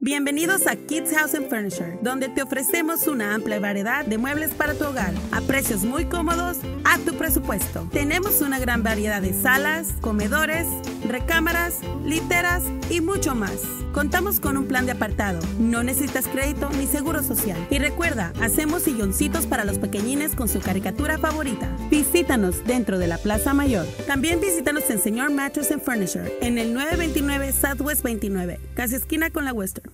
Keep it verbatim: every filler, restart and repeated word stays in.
Bienvenidos a Kids House and Furniture, donde te ofrecemos una amplia variedad de muebles para tu hogar, a precios muy cómodos, a tu presupuesto. Tenemos una gran variedad de salas, comedores, recámaras, literas y mucho más. Contamos con un plan de apartado, no necesitas crédito ni seguro social. Y recuerda, hacemos silloncitos para los pequeñines con su caricatura favorita. Visítanos dentro de la Plaza Mayor. También visítanos en Señor Mattress and Furniture, en el nueve veintinueve Southwest veintinueve, casi esquina con la Western.